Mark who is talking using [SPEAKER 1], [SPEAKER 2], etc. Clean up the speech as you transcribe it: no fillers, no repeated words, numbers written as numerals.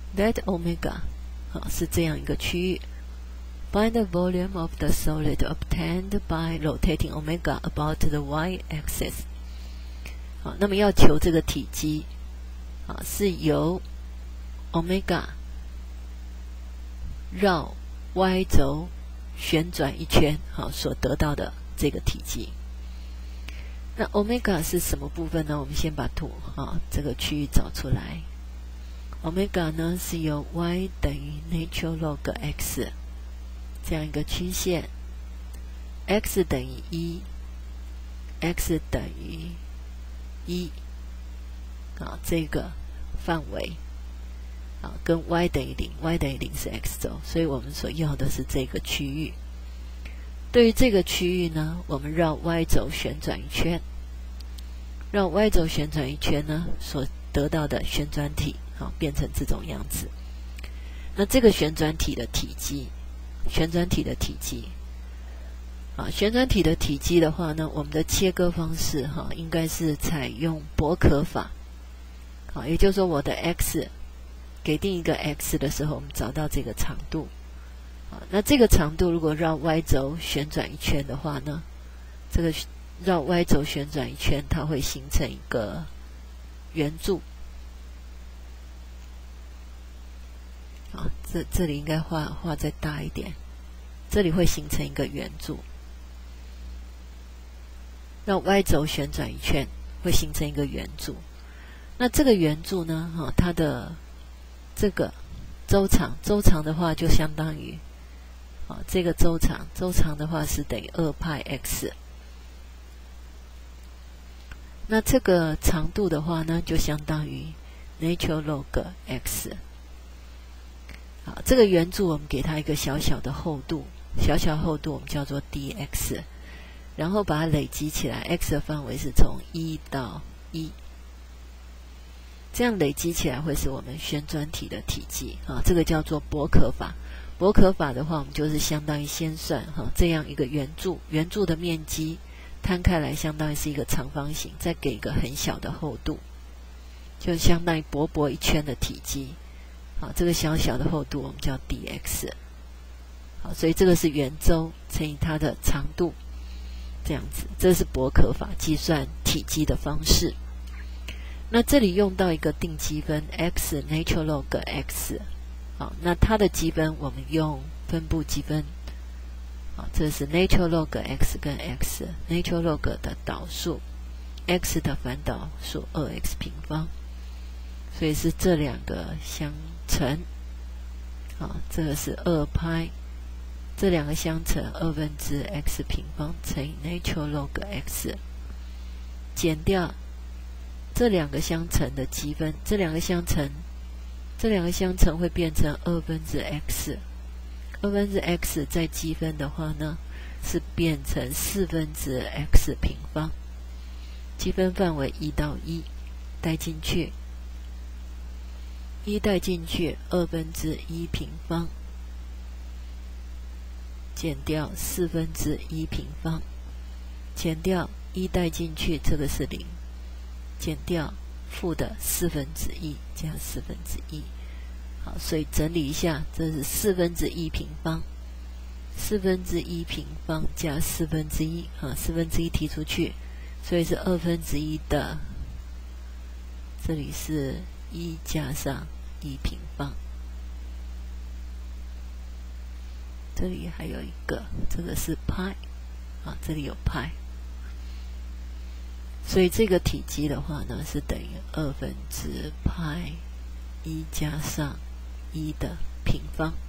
[SPEAKER 1] That omega 是这样一个区域。Find the volume of the solid obtained by rotating omega about the y-axis。那么要求这个体积是由 omega 绕 y 轴旋转一圈所得到的这个体积。那 omega 是什么部分呢？我们先把图这个区域找出来。omega 呢是由 y 等于 natural log x 这样一个曲线 ，x 等于1 ，x 等于1这个范围跟 y 等于0，y 等于0是 x 轴，所以我们所要的是这个区域。对于这个区域呢，我们绕 y 轴旋转一圈，绕 y 轴旋转一圈呢，所得到的旋转体变成这种样子。那这个旋转体的体积，旋转体的体积的话呢，我们的切割方式应该是采用驳壳法。也就是说，我的 x 给定一个 x 的时候，我们找到这个长度。那这个长度如果绕 y 轴旋转一圈的话呢，这个绕 y 轴旋转一圈，它会形成一个圆柱。这里应该画再大一点，这里会形成一个圆柱。绕 y 轴旋转一圈，会形成一个圆柱。那这个圆柱呢，它的这个周长的话，就相当于这个周长的话是等于2派 x。那这个长度的话呢，就相当于 natural log x。这个圆柱我们给它一个小小的厚度，我们叫做 dx， 然后把它累积起来 ，x 的范围是从1到1。这样累积起来会是我们旋转体的体积这个叫做驳壳法。驳壳法的话，我们就是相当于先算这样一个圆柱的面积摊开来相当于是一个长方形，再给一个很小的厚度，就相当于薄薄一圈的体积。这个小小的厚度我们叫 dx。所以这个是圆周乘以它的长度，这样子，这是驳壳法计算体积的方式。那这里用到一个定积分 x natural log x， 那它的积分我们用分布积分，这是 natural log x 跟 x natural log 的导数 x 的反导数 2x 平方，所以是这两个相乘，这个是2派，这两个相乘2/x 平方乘以 natural log x， 减掉这两个相乘的积分，这两个相乘会变成2/x， 2/x 再积分的话呢，是变成4/x 平方，积分范围1到1，带进去，1带进去2/1平方，减掉4/1平方，减掉1带进去，这个是0。减掉负的1/4加1/4，好，所以整理一下，这是1/4平方，1/4平方加1/4，1/4提出去，所以是1/2的，这里是1加上1平方，这里还有一个，这个是派，这里有派。所以这个体积的话呢，是等于2/派1加上1的平方。